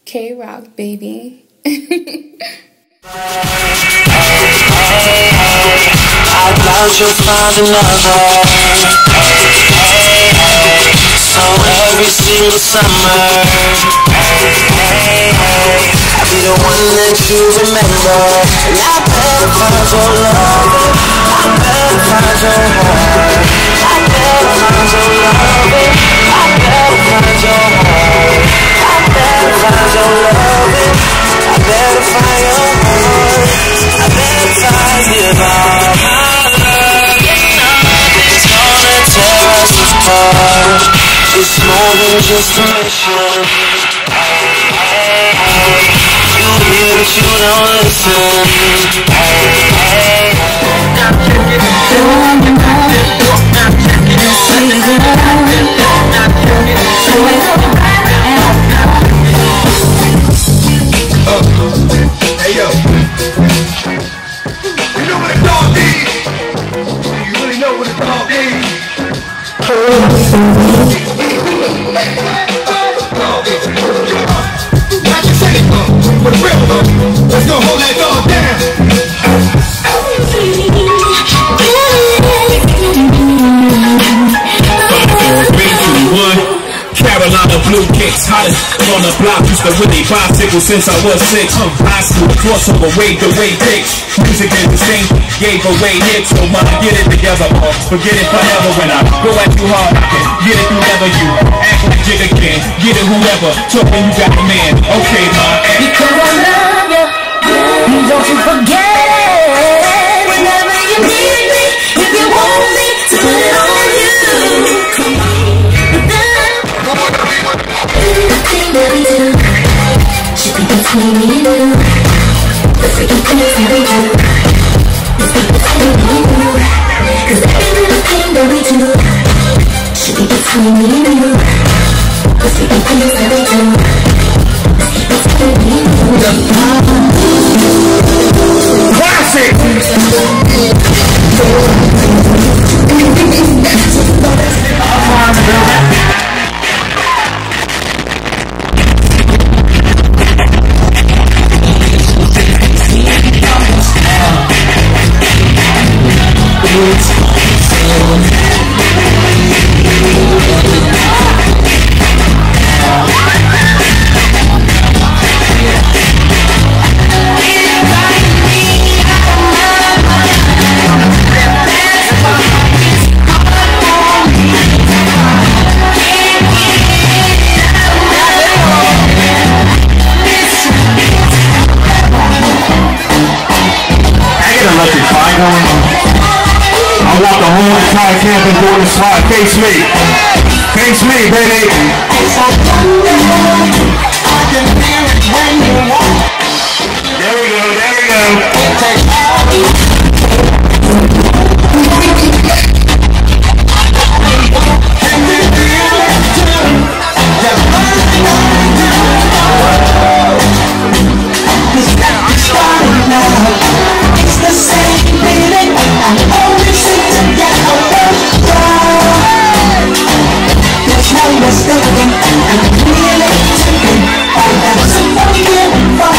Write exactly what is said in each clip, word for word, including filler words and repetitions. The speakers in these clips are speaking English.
K-Rock, baby. I doubt you'll find another. So every single summer, I'll be the one that you remember. And I better find your love, I better find your heart, I better find your love, I better find your heart, I better find your love, I better find your heart, I better find you all. It's more than just a mission. You hear but you don't listen. Now check it out. Now check it out. Now check it out. Hey yo, you know what a dog needs? You really know what a dog needs? Let's go hold that dog down. three, two, one. Carolina blue kicks, hottest on the block. Used to really bicycle since I was six. Um, high school crossover, wave the way dicks. Music is the same, gave away hits. So man, get it together, or forget it forever. When I go at you hard, I can get it whoever you act like Jig again. Get it whoever, talking you got a man. Okay, man. Because I love you, don't you forget. Whenever you need me, if you want me to put it on you. Come on. Everything that we do should be between me and you. The freaking things that we do is be between me and you. Cause every little thing that we do should be between me and you. The freaking things that we do is be between me and you. Classic! I want the whole entire campus doing the slide. Face me. Face me, baby. There we go, there we go. It's the same feeling I always seem to get over. There's no mistaking, I'm really taking all that's spoken from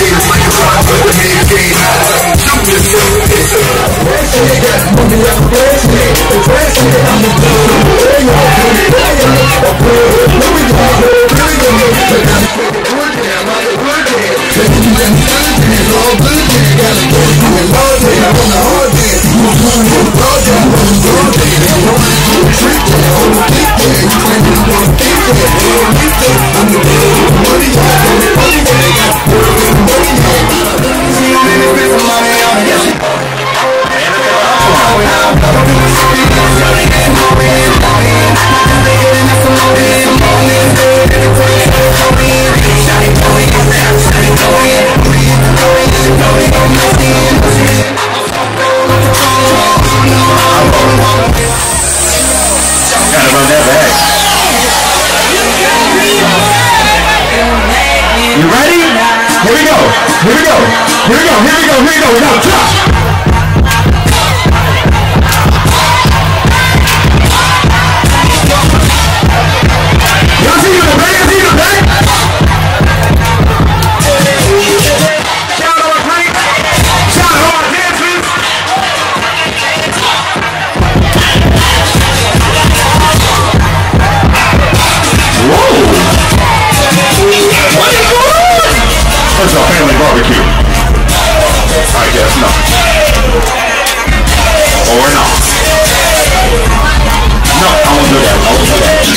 Nigga, Here we go, here we go, here we go, we go, drop. Y'all see you in the back, y'all see you in the back? Shout out our drink, shout out our dancers. Whoa! What is going on? That's a family barbecue. I guess not. Or not. No, I won't do that. I won't do that.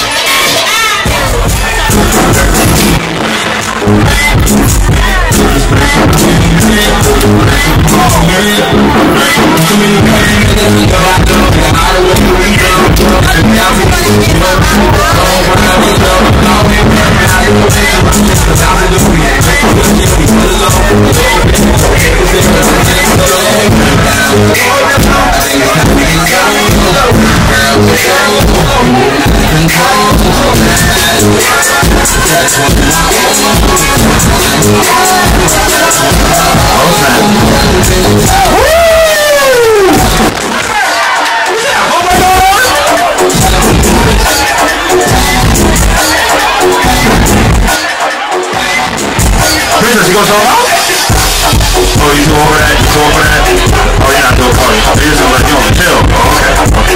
Princess, you gonna show up? Oh, you too over that? You too over that? Oh, you're not doing it. Oh, you're just gonna let you on the chill. Oh, okay.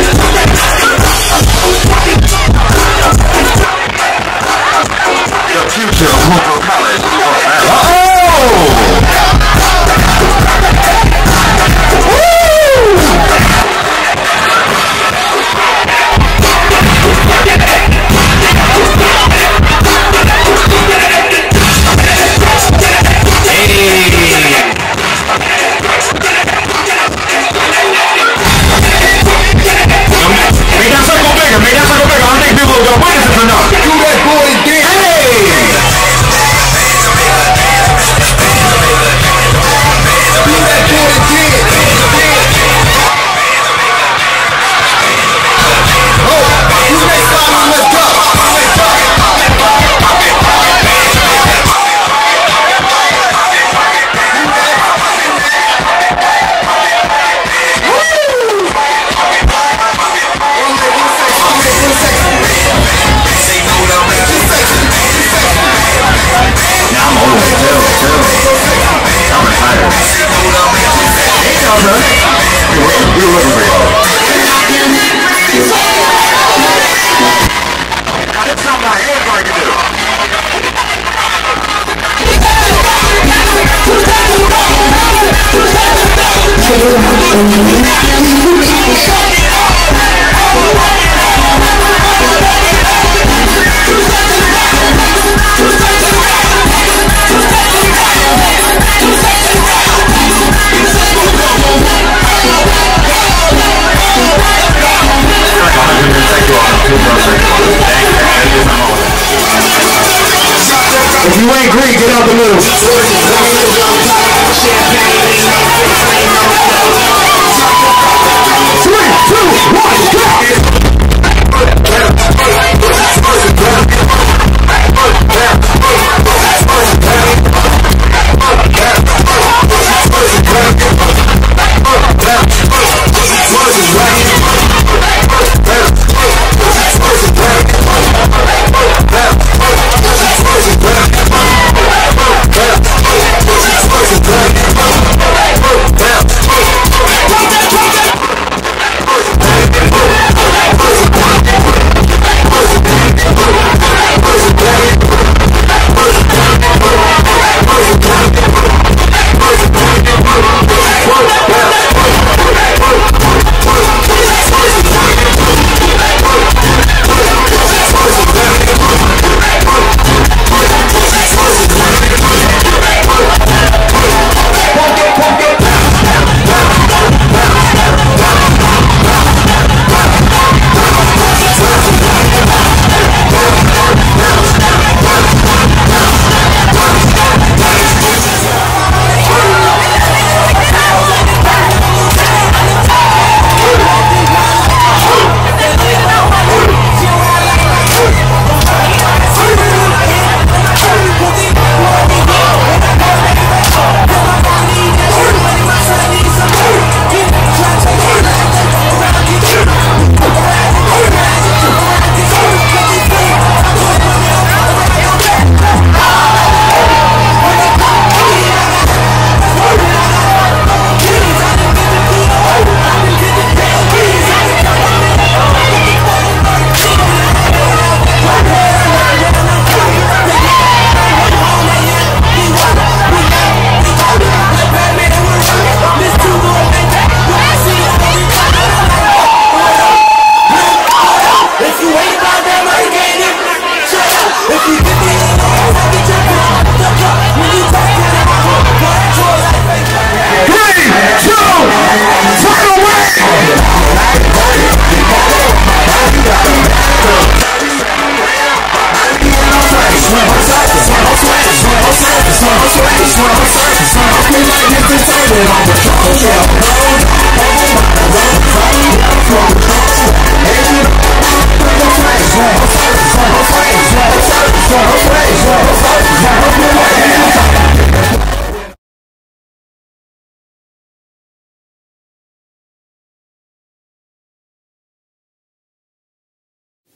Okay. The future of Hooper College. Uh-oh! If you ain't Greek, get out the middle. Three, two, one, go!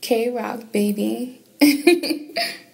K-Rock, baby.